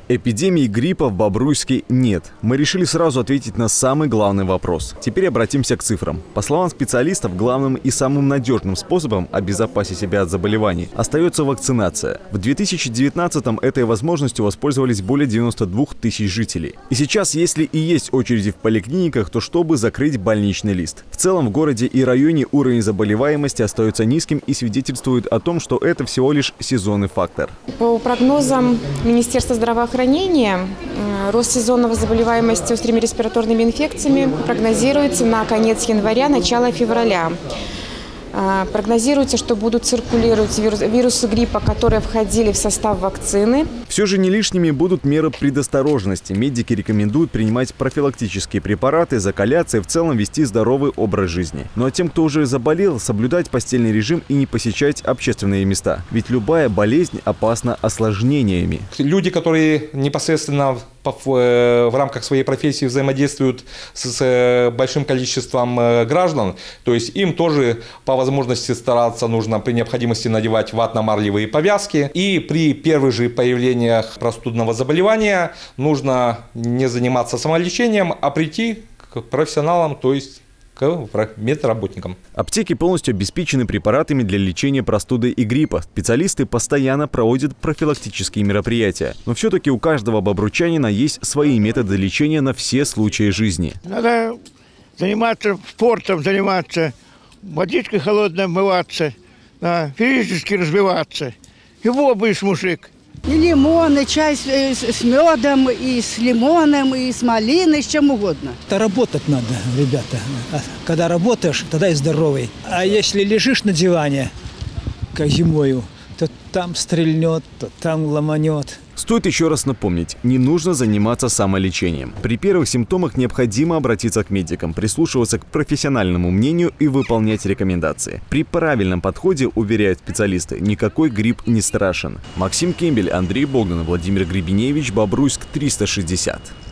Эпидемии гриппа в Бобруйске нет. Мы решили сразу ответить на самый главный вопрос. Теперь обратимся к цифрам. По словам специалистов, главным и самым надежным способом обезопасить себя от заболеваний остается вакцинация. В 2019-м этой возможностью воспользовались более 92 тысяч жителей. И сейчас, если и есть очереди в поликлиниках, то чтобы закрыть больничный лист. В целом в городе и районе уровень заболеваемости остается низким и свидетельствует о том, что это всего лишь сезонный фактор. По прогнозам Министерства здравоохранения, рост сезонного заболеваемости острыми респираторными инфекциями прогнозируется на конец января, начало февраля. Прогнозируется, что будут циркулировать вирусы гриппа, которые входили в состав вакцины. Все же не лишними будут меры предосторожности. Медики рекомендуют принимать профилактические препараты, закаляться и в целом вести здоровый образ жизни. Ну а тем, кто уже заболел, соблюдать постельный режим и не посещать общественные места. Ведь любая болезнь опасна осложнениями. Люди, которые непосредственно в рамках своей профессии взаимодействуют с большим количеством граждан, то есть им тоже по возможности стараться нужно при необходимости надевать ватно-марлевые повязки. И при первых же появлениях простудного заболевания нужно не заниматься самолечением, а прийти к профессионалам, то есть к медработникам. Аптеки полностью обеспечены препаратами для лечения простуды и гриппа. Специалисты постоянно проводят профилактические мероприятия. Но все-таки у каждого бобручанина есть свои методы лечения на все случаи жизни. Надо заниматься спортом, водичкой холодной обмываться, физически развиваться. И во, будешь мужик. И лимон, и чай с медом, и с лимоном, и с малиной, с чем угодно. Это работать надо, ребята. Когда работаешь, тогда и здоровый. А если лежишь на диване, как зимою, то там стрельнет, то там ломанет. Стоит еще раз напомнить, не нужно заниматься самолечением. При первых симптомах необходимо обратиться к медикам, прислушиваться к профессиональному мнению и выполнять рекомендации. При правильном подходе, уверяют специалисты, никакой грипп не страшен. Максим Кембель, Андрей Богдан, Владимир Гребеневич, Бобруйск 360.